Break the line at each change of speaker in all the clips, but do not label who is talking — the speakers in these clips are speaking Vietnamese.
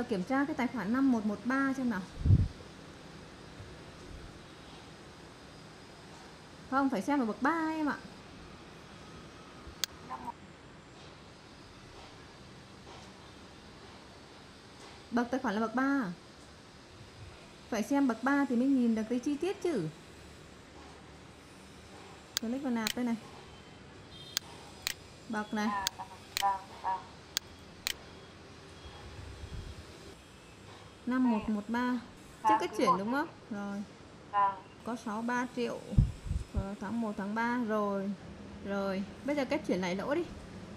giờ kiểm tra cái tài khoản 5113 xem nào. Không, phải xem ở bậc 3 em ạ. Bậc tài khoản là bậc 3. Phải xem bậc 3 thì mới nhìn được cái chi tiết chứ. Click vào nạp đây này. Bậc này. 5113. Trước cái chuyển đúng không? Rồi. Có 63 triệu tháng 1 tháng 3 rồi. Rồi, bây giờ cách chuyển lại lỗ đi.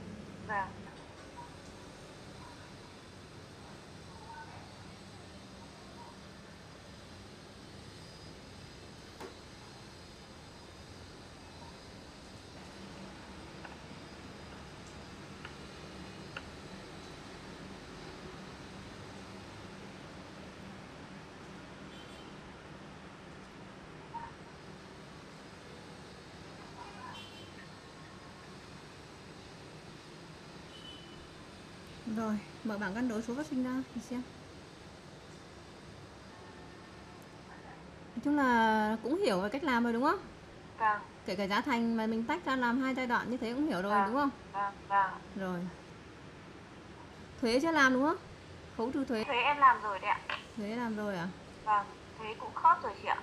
Rồi, mở bảng cân đối số phát sinh ra thì xem. Nói chung là cũng hiểu về cách làm rồi đúng không?
Vâng.
Kể cả giá thành mà mình tách ra làm 2 giai đoạn như thế cũng hiểu rồi đúng không?
Vâng.
Rồi. Thuế chưa làm đúng không? Khấu trừ thuế.
Thuế em làm rồi đấy ạ.
Thuế làm rồi à?
Vâng, thuế cũng khớp rồi chị ạ.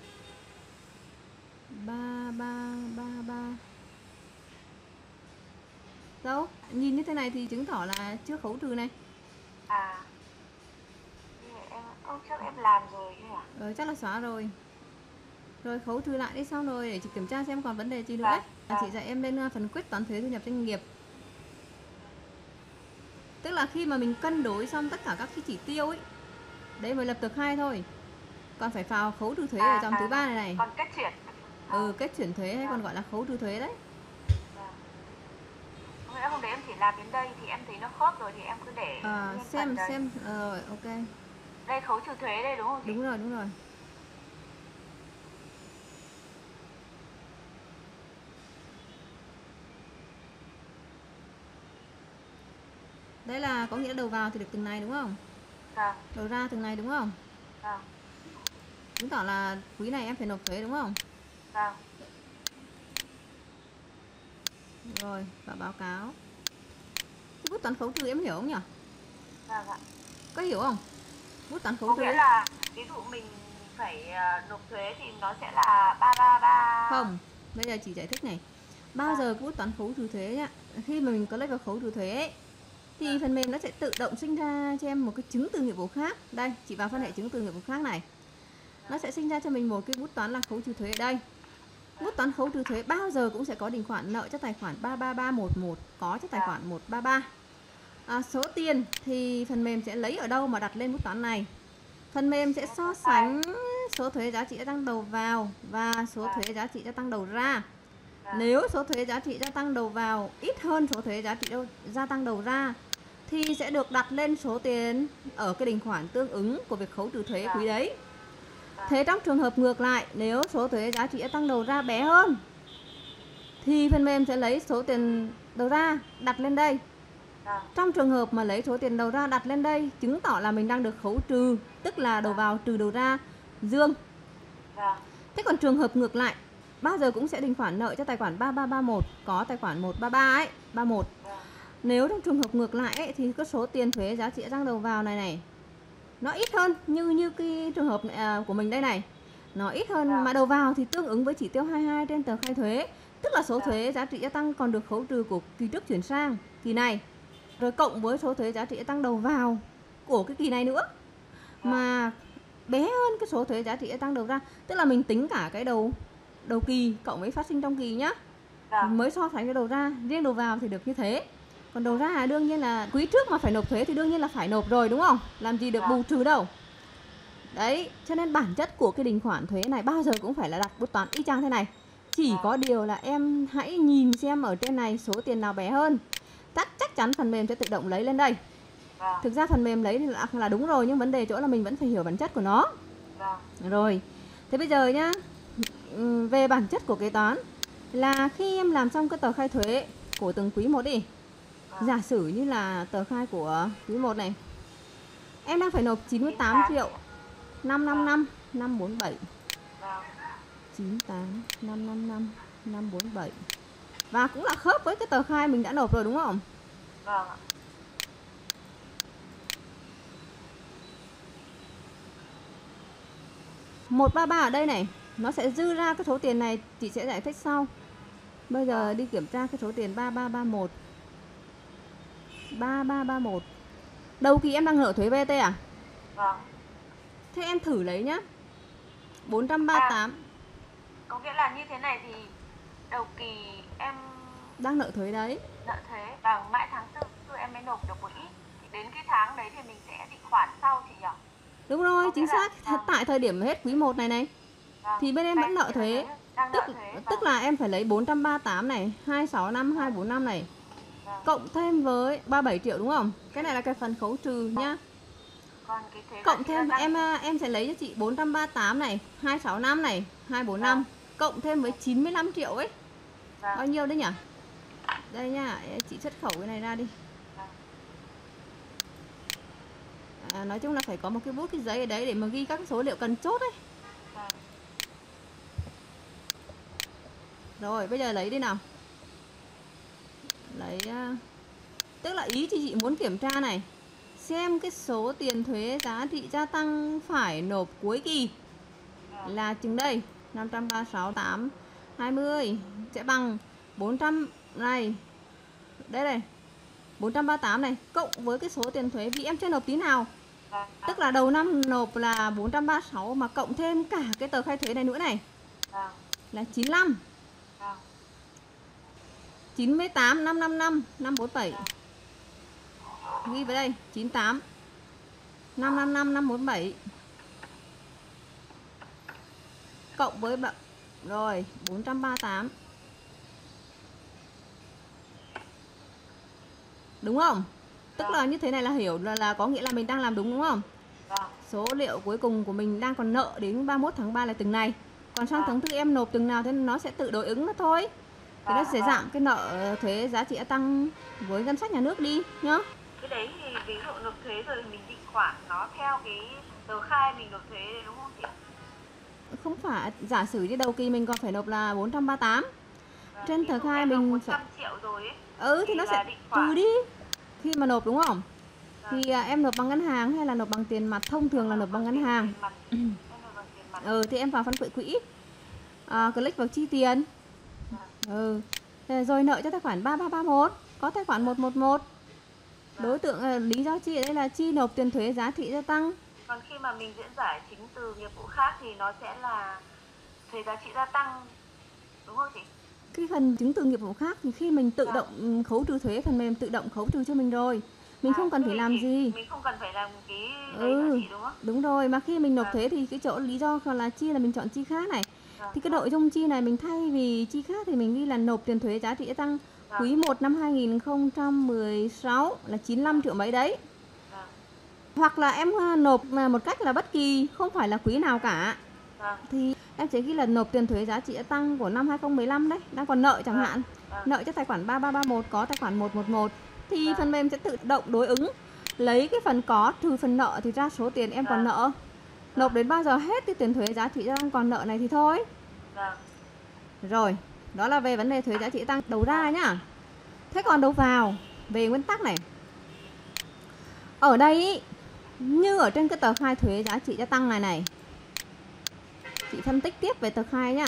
3333. Đâu? Nhìn như thế này thì chứng tỏ là chưa khấu trừ này.
Hôm trước em làm rồi chứ ạ?
Chắc là xóa rồi. Rồi khấu trừ lại đi, xong rồi để chị kiểm tra xem còn vấn đề gì nữa. Chị dạy em lên phần quyết toán thuế thu nhập doanh nghiệp. Tức là khi mà mình cân đối xong tất cả các cái chỉ tiêu ấy, đấy mới lập tờ khai thôi. Còn phải vào khấu trừ thuế ở dòng thứ 3 này.
Còn kết chuyển.
Kết chuyển thuế hay còn gọi là khấu trừ thuế đấy.
Hôm đấy em chỉ làm đến đây thì em thấy nó khớp rồi thì em cứ để
xem rồi, ok.
Đây khấu trừ thuế đây đúng không chị?
Đúng rồi. Đấy là có nghĩa là đầu vào thì được từng này đúng không?
Vâng.
Đầu ra từng này đúng không?
Vâng.
Chứng tỏ là quý này em phải nộp thuế đúng không?
Vâng.
Rồi, và báo cáo. Cái bút toán khấu trừ em hiểu không nhỉ?
Vâng ạ.
Có hiểu không? Bút toán khấu trừ.
Có nghĩa là ví dụ mình phải nộp thuế thì nó sẽ là 333.
Không, bây giờ chỉ giải thích này. Bao giờ cái bút toán khấu trừ thuế nhá, khi mà mình có lấy vào khấu trừ thuế ấy, thì phần mềm nó sẽ tự động sinh ra cho em một cái chứng từ nghiệp vụ khác. Đây, chị vào phân hệ chứng từ nghiệp vụ khác này. Nó sẽ sinh ra cho mình một cái bút toán là khấu trừ thuế ở đây. Bút toán khấu trừ thuế bao giờ cũng sẽ có đình khoản nợ cho tài khoản 33311, có cho tài khoản 133. Số tiền thì phần mềm sẽ lấy ở đâu mà đặt lên bút toán này. Phần mềm sẽ so sánh số thuế giá trị gia tăng đầu vào và số thuế giá trị gia tăng đầu ra. Nếu số thuế giá trị gia tăng đầu vào ít hơn số thuế giá trị gia tăng đầu ra thì sẽ được đặt lên số tiền ở cái đình khoản tương ứng của việc khấu trừ thuế quý đấy. Thế trong trường hợp ngược lại, nếu số thuế giá trị gia tăng đầu ra bé hơn thì phần mềm sẽ lấy số tiền đầu ra đặt lên đây. Trong trường hợp mà lấy số tiền đầu ra đặt lên đây, chứng tỏ là mình đang được khấu trừ, tức là đầu vào trừ đầu ra dương. Thế còn trường hợp ngược lại, bao giờ cũng sẽ đình khoản nợ cho tài khoản 3331, có tài khoản 133 ấy, 31. Nếu trong trường hợp ngược lại ấy, thì cái số tiền thuế giá trị gia tăng đầu vào này nó ít hơn, như cái trường hợp của mình đây này, nó ít hơn mà đầu vào thì tương ứng với chỉ tiêu 22 trên tờ khai thuế, tức là số thuế giá trị gia tăng còn được khấu trừ của kỳ trước chuyển sang kỳ này, rồi cộng với số thuế giá trị gia tăng đầu vào của cái kỳ này nữa mà bé hơn cái số thuế giá trị gia tăng đầu ra, tức là mình tính cả cái đầu kỳ cộng với phát sinh trong kỳ nhá, mới so sánh với đầu ra. Riêng đầu vào thì được như thế, còn đầu ra là đương nhiên là quý trước mà phải nộp thuế thì đương nhiên là phải nộp rồi đúng không, làm gì được bù trừ đâu. Đấy, cho nên bản chất của cái đình khoản thuế này bao giờ cũng phải là đặt bút toán y chang thế này. Chỉ có điều là em hãy nhìn xem ở trên này số tiền nào bé hơn, chắc chắn phần mềm sẽ tự động lấy lên đây. Thực ra phần mềm lấy là đúng rồi, nhưng vấn đề chỗ là mình vẫn phải hiểu bản chất của nó. Rồi, thế bây giờ nhá, về bản chất của kế toán là khi em làm xong cái tờ khai thuế của từng quý một đi. Giả sử như là tờ khai của quý 1 này Em đang phải nộp 98 triệu 555 547.
Vâng.
98 555 547. Và cũng là khớp với cái tờ khai mình đã nộp rồi đúng không?
Vâng ạ.
$133 ở đây này, nó sẽ dư ra cái số tiền này, chị sẽ giải thích sau. Bây giờ đi kiểm tra cái số tiền 3331. 3331. Đầu kỳ em đang nợ thuế VAT à?
Vâng.
Thế em thử lấy nhá. 438.
Có nghĩa là như thế này thì đầu kỳ em
đang nợ thuế đấy.
nợ thuế và mãi tháng 4 em mới nộp được một ít. Thì đến cái tháng đấy thì mình sẽ định khoản sau chị nhỉ?
Đúng rồi, chính xác.
Vâng.
Tại thời điểm hết quý 1 này này
Vâng.
thì bên em vẫn nợ thuế. Tức là em phải lấy 438 này, 265, 245 này.
Vâng.
Cộng thêm với 37 triệu đúng không? Cái này là cái phần khấu trừ nhá.
Còn cái thuế
Cộng thêm em sẽ lấy cho chị 438 này, 265 này, 245 cộng thêm với 95 triệu ấy.
Vâng.
Bao nhiêu đấy nhỉ? Đây nha, chị xuất khẩu cái này ra đi. Nói chung là phải có một cái bút cái giấy ở đấy để mà ghi các số liệu cần chốt ấy. Rồi bây giờ lấy đi nào. Lấy tức là ý chị muốn kiểm tra này, xem cái số tiền thuế giá trị gia tăng phải nộp cuối kỳ là chừng đây 536.820 sẽ bằng 400 này. Đây này. 438 này cộng với cái số tiền thuế vì em chưa nộp tí nào. Tức là đầu năm nộp là 436 mà cộng thêm cả cái tờ khai thuế này nữa này. Là 95. 98 555 547. Ghi vào đây 98 555 547 cộng với rồi 438. Đúng không? Tức là như thế này là hiểu là có nghĩa là mình đang làm đúng không? Số liệu cuối cùng của mình đang còn nợ đến 31 tháng 3 là từng này. Còn sang tháng 4 em nộp từng nào thì nó sẽ tự đối ứng nó thôi. Thì nó sẽ giảm cái nợ thuế giá trị gia tăng với ngân sách nhà nước đi nhá.
Cái đấy thì ví dụ nộp thuế rồi mình định khoản nó theo cái tờ khai mình nộp thuế đấy đúng không chị?
Không phải, giả sử như đầu kỳ mình còn phải nộp là 438. Trên tờ khai mình
100 triệu rồi ấy.
Thì nó sẽ trừ đi khi mà nộp đúng không? Thì em nộp bằng ngân hàng hay là nộp bằng tiền mặt? Thông thường là nộp bằng ngân hàng. Thì em vào phân quỹ, click vào chi tiền. Rồi nợ cho tài khoản 3331, có tài khoản 111. Đối tượng lý do chi ở đây là chi nộp tiền thuế giá trị gia tăng.
Còn khi mà mình diễn giải chính từ nghiệp vụ khác thì nó sẽ là thuế giá trị gia tăng đúng không chị?
Cái phần chứng từ nghiệp vụ khác thì khi mình tự động khấu trừ thuế, phần mềm tự động khấu trừ cho mình rồi. Mình không cần phải làm gì.
Mình không cần phải làm cái đấy nữa chị đúng không?
Đúng rồi, mà khi mình nộp thuế thì cái chỗ lý do là chi là mình chọn chi khác này. Thì cái nội dung chi này mình thay vì chi khác thì mình ghi là nộp tiền thuế giá trị gia tăng quý 1 năm 2016 là 95 triệu mấy đấy. Hoặc là em nộp một cách là bất kỳ, không phải là quý nào cả. Thì em sẽ ghi là nộp tiền thuế giá trị gia tăng của năm 2015 đấy, đang còn nợ chẳng hạn. Nợ cho tài khoản 3331 có tài khoản 111 thì phần mềm sẽ tự động đối ứng, lấy cái phần có trừ phần nợ thì ra số tiền em còn nợ. Nộp đến bao giờ hết cái tiền thuế giá trị gia tăng còn nợ này thì thôi. Rồi, đó là về vấn đề thuế giá trị gia tăng đầu ra nhá. Thế còn đầu vào, về nguyên tắc này. Ở đây như ở trên cái tờ khai thuế giá trị gia tăng này chị phân tích tiếp về tờ khai nhá.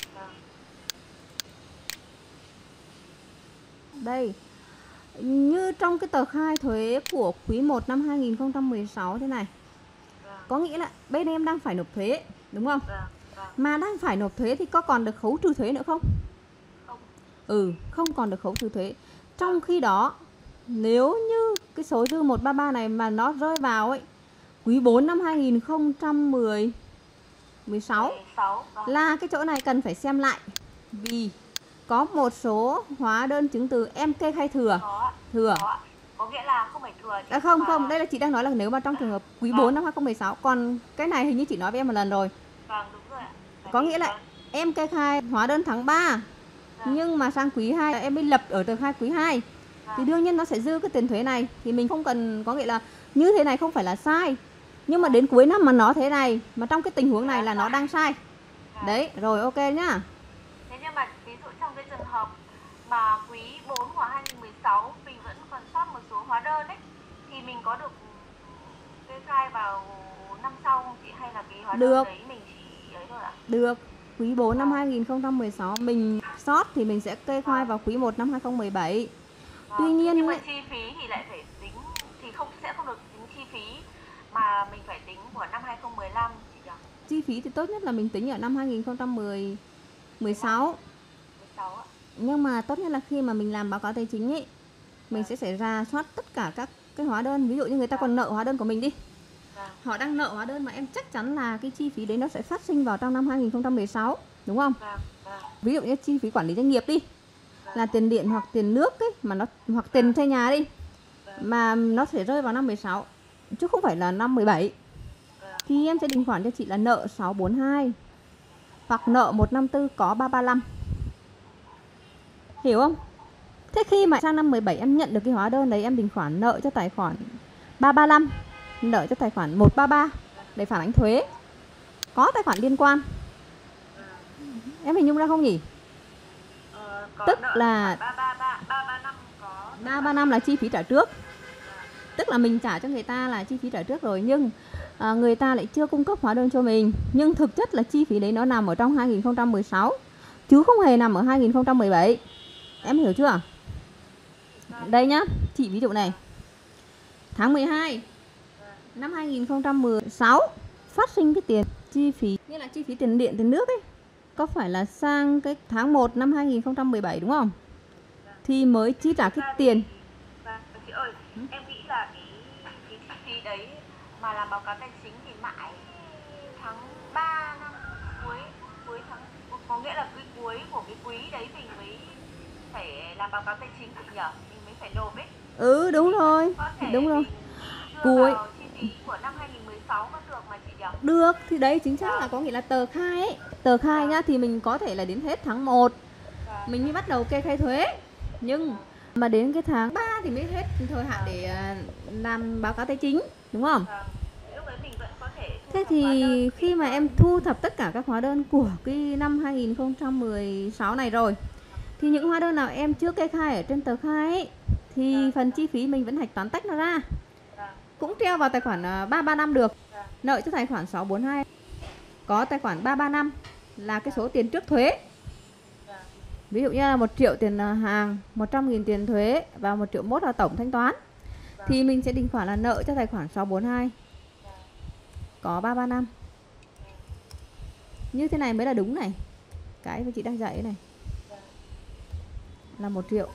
Đây, như trong cái tờ khai thuế của quý 1 năm 2016 thế này. Có nghĩa là bên em đang phải nộp thuế, đúng không? Mà đang phải nộp thuế thì có còn được khấu trừ thuế nữa không? Không còn được khấu trừ thuế. Trong khi đó, nếu như cái số dư 133 này mà nó rơi vào ấy, quý 4 năm 2016 là cái chỗ này cần phải xem lại. Vì có một số hóa đơn chứng từ em kê khai thừa.
Có nghĩa là không phải thừa.
Không, đây là chị đang nói là nếu mà trong trường hợp quý 4 năm 2016. Còn cái này hình như chị nói với em một lần rồi.
Đúng rồi ạ.
Có nghĩa là em kê khai hóa đơn tháng 3 nhưng mà sang quý 2 em mới lập ở tờ khai quý 2 thì đương nhiên nó sẽ dư cái tiền thuế này. Thì mình không cần, có nghĩa là như thế này không phải là sai. Nhưng mà đến cuối năm mà nó thế này, mà trong cái tình huống này là nó đang sai. Đấy, rồi ok nhá.
Thế nhưng mà ví dụ trong cái trường hợp mà quý 4 của 2016 mình vẫn còn sót một số hóa đơn ấy, thì mình có được kê khai vào năm sau không chị, hay là cái hóa đơn đấy mình chỉ ấy thôi ạ?
Được. Quý 4 năm 2016 mình sót thì mình sẽ kê khai vào quý 1 năm 2017. Tuy nhiên
nhưng mà chi phí thì lại phải tính, thì sẽ không được tính chi phí mà mình phải tính của năm 2015 chị nhỉ?
Chi phí thì tốt nhất là mình tính ở năm 2016. Nhưng mà tốt nhất là khi mà mình làm báo cáo tài chính ấy, mình sẽ rà soát tất cả các cái hóa đơn. Ví dụ như người ta còn nợ hóa đơn của mình đi, họ đang nợ hóa đơn mà em chắc chắn là cái chi phí đấy nó sẽ phát sinh vào trong năm 2016, đúng không? Ví dụ như chi phí quản lý doanh nghiệp đi, là tiền điện hoặc tiền nước ấy, mà nó hoặc tiền thuê nhà đi, mà nó sẽ rơi vào năm 16 chứ không phải là năm 17. Thì em sẽ định khoản cho chị là nợ 642 hoặc nợ 154 có 335. Hiểu không? Thế khi mà sang năm 17 em nhận được cái hóa đơn đấy, em định khoản nợ cho tài khoản 335, nợ cho tài khoản 133 để phản ánh thuế. Có tài khoản liên quan. Em hình dung ra không nhỉ? Tức là 335 là chi phí trả trước. Tức là mình trả cho người ta là chi phí trả trước rồi, nhưng người ta lại chưa cung cấp hóa đơn cho mình. Nhưng thực chất là chi phí đấy nó nằm ở trong 2016 chứ không hề nằm ở 2017. Em hiểu chưa? Đây nhá, chị ví dụ này. Tháng 12 năm 2016 phát sinh cái tiền chi phí như là chi phí tiền điện, tiền nước ấy, có phải là sang cái tháng 1 năm 2017 đúng không? Thì mới chi trả cái tiền.
Chị ơi, em nghĩ là cái chi phí đấy mà làm báo cáo tài chính thì mãi tháng 3 năm cuối tháng, có nghĩa là cái cuối của cái quý đấy mình mới phải làm báo cáo tài chính chị nhỉ? Mình mới phải nộp ấy.
Ừ đúng rồi. Đúng rồi.
Cuối chi phí của năm 2016 vẫn được mà chị nhỉ?
Được, thì đấy chính xác là có nghĩa là tờ khai ấy. Tờ khai nhá, thì mình có thể là đến hết tháng 1 mình mới bắt đầu kê khai thuế. Nhưng mà đến cái tháng 3 thì mới hết thời hạn để làm báo cáo tài chính, đúng không? Thế thì khi mà em thu thập tất cả các hóa đơn của cái năm 2016 này rồi, thì những hóa đơn nào em chưa kê khai ở trên tờ khai ấy, thì phần chi phí mình vẫn hạch toán tách nó ra, cũng treo vào tài khoản 335 được. Nợ cho tài khoản 642. Có tài khoản 335 là cái số tiền trước thuế. Ví dụ như là 1 triệu tiền hàng, 100.000 tiền thuế và 1,1 triệu là tổng thanh toán. Thì mình sẽ định khoản là nợ cho tài khoản 642 có 335. Như thế này mới là đúng này. Cái mà chị đang dạy này là 1 triệu.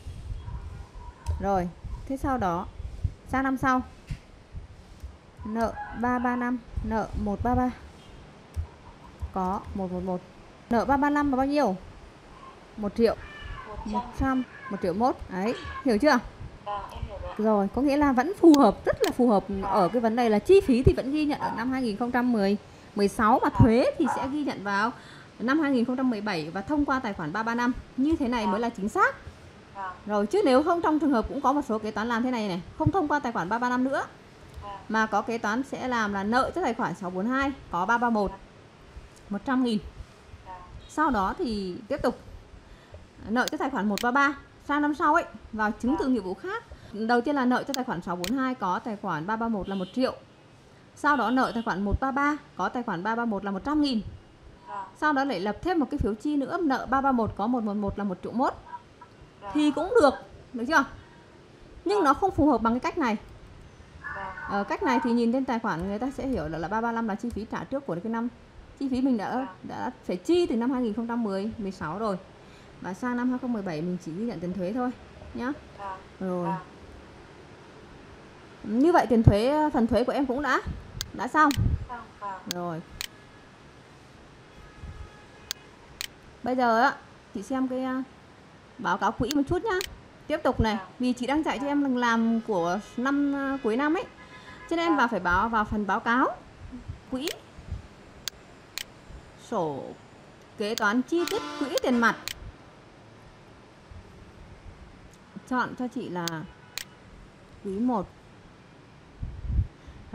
Rồi, thế sau đó sang năm sau nợ 335, nợ 133 có 111. Nợ 335 là bao nhiêu? 1 triệu 100, 1,1 triệu. Đấy, hiểu chưa? Rồi, có nghĩa là vẫn phù hợp, rất là phù hợp ở cái vấn đề là chi phí thì vẫn ghi nhận ở năm 2016 mà thuế thì sẽ ghi nhận vào năm 2017 và thông qua tài khoản 335. Như thế này mới là chính xác. Rồi, chứ nếu không trong trường hợp cũng có một số kế toán làm thế này này, không thông qua tài khoản 335 nữa, mà có kế toán sẽ làm là nợ cho tài khoản 642 có 331 100.000. Sau đó thì tiếp tục nợ cho tài khoản 133 sang năm sau ấy vào chứng từ nghĩa vụ khác. Đầu tiên là nợ cho tài khoản 642 có tài khoản 331 là 1 triệu. Sau đó nợ tài khoản 133 có tài khoản 331 là 100.000. Sau đó lại lập thêm một cái phiếu chi nữa, nợ 331 có 111 là 1,1 triệu. Thì cũng được chưa? Nhưng nó không phù hợp bằng cái cách này. Ở cách này thì nhìn trên tài khoản người ta sẽ hiểu là 335 là chi phí trả trước của cái năm. Chi phí mình đã phải chi từ năm 2016 rồi. Và sang năm 2017 mình chỉ ghi nhận tiền thuế thôi nhá. Rồi. Như vậy tiền thuế, phần thuế của em cũng đã xong. Rồi. Bây giờ á, chị xem cái báo cáo quỹ một chút nhá. Tiếp tục này, vì chị đang dạy cho em làm của năm cuối năm ấy. Cho nên em phải vào phần báo cáo quỹ. Sổ kế toán chi tiết quỹ tiền mặt. Chọn cho chị là quý 1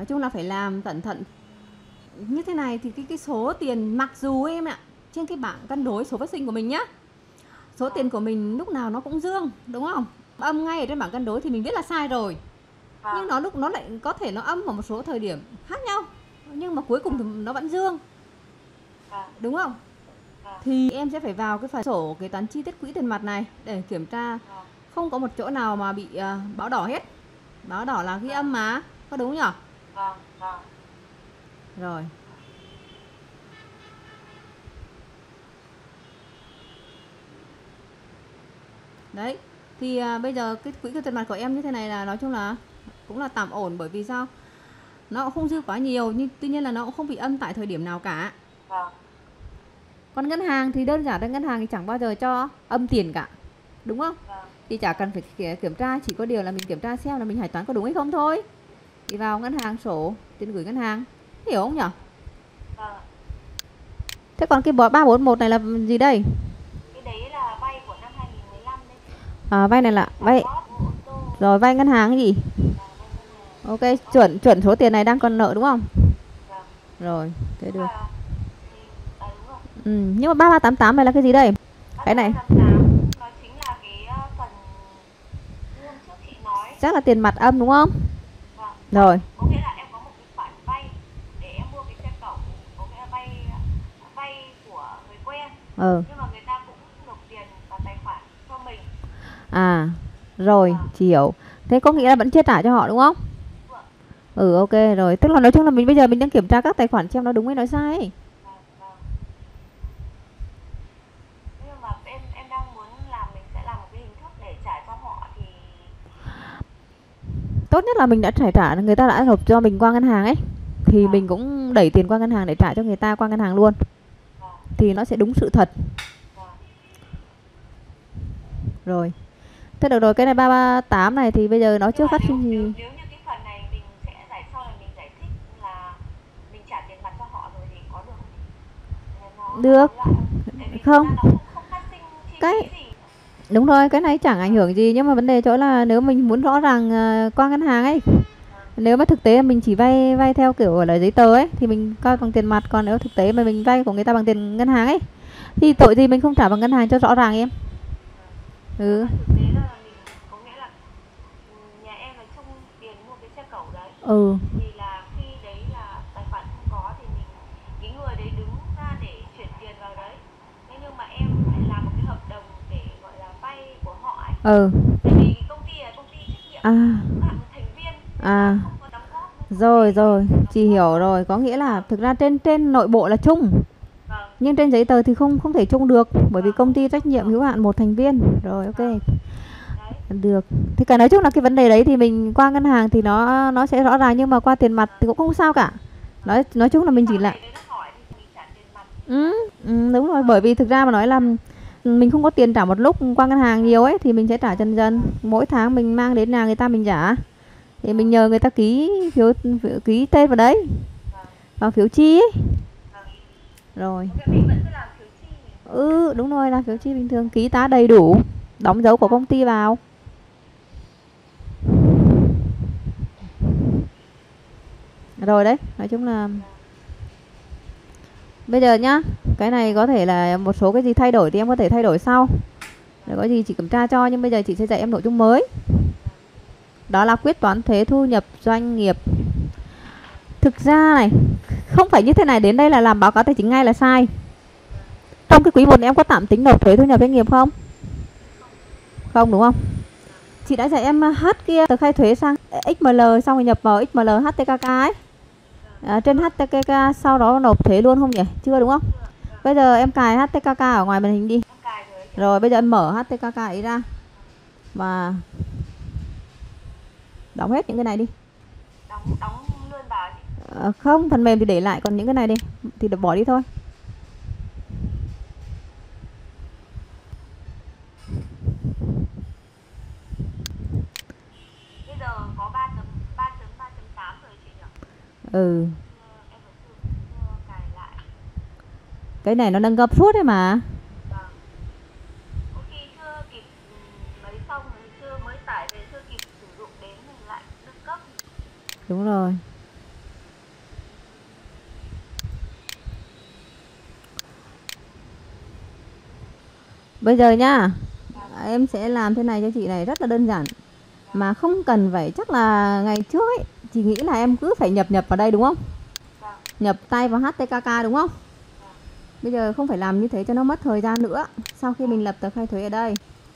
Nói chung là phải làm cẩn thận. Như thế này thì cái số tiền, mặc dù em ạ, trên cái bảng cân đối số phát sinh của mình nhá, số tiền của mình lúc nào nó cũng dương, đúng không? Âm ngay ở trên bảng cân đối thì mình biết là sai rồi. Nhưng nó lúc nó lại có thể nó âm ở một số thời điểm khác nhau, nhưng mà cuối cùng thì nó vẫn dương, đúng không? Thì em sẽ phải vào cái phần sổ kế toán chi tiết quỹ tiền mặt này để kiểm tra không có một chỗ nào mà bị báo đỏ hết. Báo đỏ là ghi âm mà, có đúng nhỉ? Rồi. Đấy, thì bây giờ cái quỹ tiền mặt của em như thế này là nói chung là cũng là tạm ổn, bởi vì sao? Nó cũng không dư quá nhiều, nhưng tuy nhiên là nó cũng không bị âm tại thời điểm nào cả. Còn ngân hàng thì đơn giản là ngân hàng thì chẳng bao giờ cho âm tiền cả, đúng không? Thì chả cần phải kiểm tra, chỉ có điều là mình kiểm tra xem là mình hạch toán có đúng hay không thôi. Đi vào ngân hàng, sổ tiền gửi ngân hàng, hiểu không nhỉ? Thế còn cái 341 này là gì đây?
Cái đấy là vay của năm 2015 đấy.
Vay này là vay rồi, vay ngân hàng cái gì? Ok, chuẩn số tiền này đang còn nợ đúng không? Rồi, thế được. Nhưng mà 3388 này là cái gì đây? Cái này
nó chính là cái phần hôm trước chị nói.
chắc là tiền mặt âm đúng không? Rồi.
Có nghĩa là em có một cái khoản vay để em mua cái xe cẩu, có nghĩa là vay của người quen. Nhưng mà người ta cũng nộp tiền vào tài khoản cho mình.
Rồi, chị hiểu. Thế có nghĩa là vẫn chưa trả cho họ đúng không? Ok rồi, tức là nói chung là bây giờ mình đang kiểm tra các tài khoản xem nó đúng hay nó sai.
Nhưng mà em đang muốn làm, mình sẽ làm một cái hình thức để trả cho họ thì
tốt nhất là mình đã trả, người ta đã nộp cho mình qua ngân hàng ấy, thì mình cũng đẩy tiền qua ngân hàng để trả cho người ta qua ngân hàng luôn, thì nó sẽ đúng sự thật. Rồi, thế được rồi, cái này 338 này thì bây giờ nó chưa phát sinh gì.
Nếu như cái phần này mình sẽ sau này mình giải thích là mình trả tiền mặt cho họ rồi thì có được không?
Được. Không.
Phát sinh chi
Cái
phí gì.
đúng rồi, cái này chẳng ảnh hưởng gì, nhưng mà vấn đề chỗ là nếu mình muốn rõ ràng qua ngân hàng ấy, nếu mà thực tế là mình chỉ vay theo kiểu là giấy tờ ấy thì mình coi bằng tiền mặt, còn nếu thực tế mà mình vay của người ta bằng tiền ngân hàng ấy thì tội gì mình không trả bằng ngân hàng cho rõ ràng em.
Thực tế là mình, có nghĩa là nhà em là chung tiền mua cái xe cẩu đấy. Thì là khi đấy là tài khoản không có thì mình, cái người đấy đứng ra để chuyển tiền vào đấy. Thế nhưng mà em lại làm một cái hợp đồng để gọi là vay của họ ấy. Tại vì cái công ty là công ty trách nhiệm, cũng là một thành viên, không có đóng góp.
Rồi, chị hiểu rồi, có nghĩa là thực ra trên nội bộ là chung. Nhưng trên giấy tờ thì không thể chung được, bởi vì công ty trách nhiệm hữu hạn một thành viên. Rồi, ok. Được. Thì cả nói chung là cái vấn đề đấy thì mình qua ngân hàng thì nó sẽ rõ ràng, nhưng mà qua tiền mặt thì cũng không sao cả. Nói chung là mình chỉ là đúng rồi, bởi vì thực ra mà nói là mình không có tiền trả một lúc qua ngân hàng nhiều ấy thì mình sẽ trả dần dần. Mỗi tháng mình mang đến nhà người ta mình trả. Thì mình nhờ người ta ký tên vào đấy. Vào phiếu chi ấy. Rồi. Đúng rồi, làm phiếu chi bình thường, ký tá đầy đủ, đóng dấu của công ty vào. Rồi đấy, nói chung là bây giờ nhá, cái này có thể là một số cái gì thay đổi thì em có thể thay đổi sau. Để có gì chị kiểm tra cho, nhưng bây giờ chị sẽ dạy em nội dung mới. Đó là quyết toán thuế thu nhập doanh nghiệp. Thực ra này, không phải như thế này, đến đây là làm báo cáo tài chính ngay là sai. Trong cái quý 1 em có tạm tính nộp thuế thu nhập doanh nghiệp không? Không đúng không? Chị đã dạy em hát kia, tờ khai thuế sang XML xong rồi nhập vào XML HTKK ấy. Trên HTKK sau đó nộp thuế luôn không nhỉ? Chưa đúng không? Bây giờ em cài HTKK ở ngoài màn hình đi. Rồi bây giờ em mở HTKK ấy ra và đóng hết những cái này đi.
Đóng luôn vào.
Không, phần mềm thì để lại, còn những cái này đi thì bỏ đi thôi.
Bây giờ có 3.3.8 rồi chị nhỉ?
Em
phải cài lại.
Cái này nó nâng cấp suốt đấy mà.
Có khi chưa kịp lấy xong rồi, mới tải về chưa kịp sử dụng đến mình lại nâng cấp.
Đúng rồi. Bây giờ nhá, em sẽ làm thế này cho chị này, rất là đơn giản. Mà không cần phải, chắc là ngày trước ấy, chị nghĩ là em cứ phải nhập vào đây đúng không? Nhập tay vào HTKK đúng không? Bây giờ không phải làm như thế cho nó mất thời gian nữa. Sau khi mình lập tờ khai thuế ở đây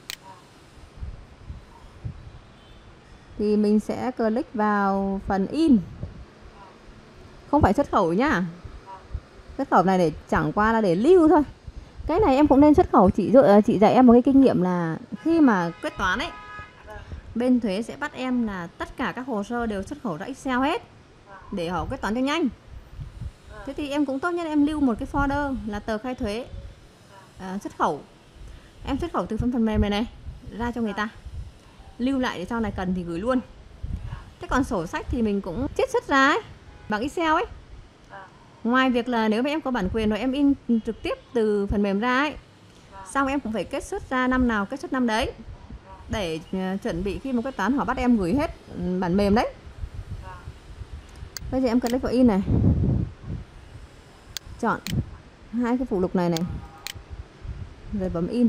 thì mình sẽ click vào phần in. Không phải xuất khẩu nhá. Xuất khẩu này để chẳng qua là để lưu thôi. Cái này em cũng nên xuất khẩu, chị dạy em một cái kinh nghiệm là khi mà quyết toán ấy, bên thuế sẽ bắt em là tất cả các hồ sơ đều xuất khẩu ra Excel hết để họ quyết toán cho nhanh. Thế thì em cũng tốt nhất em lưu một cái folder là tờ khai thuế xuất khẩu. Em xuất khẩu từ phần mềm này ra cho người ta, lưu lại để sau này cần thì gửi luôn. Thế còn sổ sách thì mình cũng chiết xuất ra ấy, bằng Excel ấy. Ngoài việc là nếu mà em có bản quyền rồi em in trực tiếp từ phần mềm ra ấy, xong em cũng phải kết xuất ra năm nào kết xuất năm đấy, để chuẩn bị khi mà quyết toán họ bắt em gửi hết bản mềm đấy. Bây giờ em click vào in này, chọn hai cái phụ lục này rồi bấm in.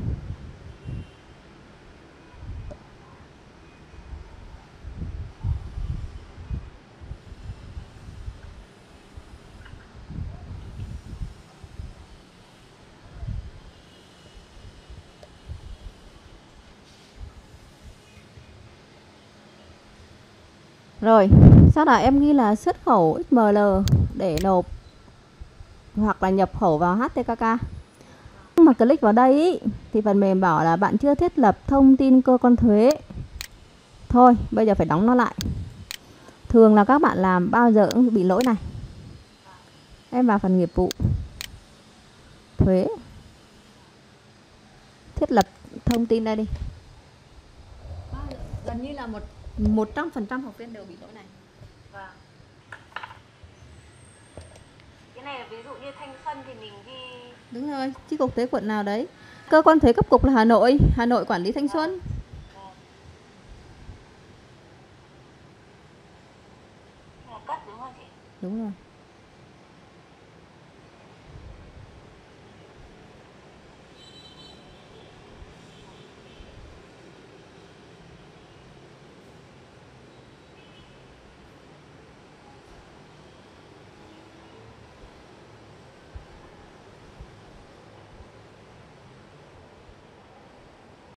Rồi, sau đó em ghi là xuất khẩu XML để nộp hoặc là nhập khẩu vào HTKK. Mà click vào đây ý, thì phần mềm bảo là bạn chưa thiết lập thông tin cơ quan thuế. Thôi, bây giờ phải đóng nó lại. Thường là các bạn làm bao giờ cũng bị lỗi này. Em vào phần nghiệp vụ, thuế, thiết lập thông tin đây đi. Gần như là 100% học viên đều bị lỗi này.
Vâng. Cái này là ví dụ như Thanh Xuân thì mình ghi.
Đúng rồi, chi cục thuế quận nào đấy. Cơ quan thuế cấp cục là Hà Nội quản lý Thanh Xuân.
Là cất đúng không chị?
Đúng rồi.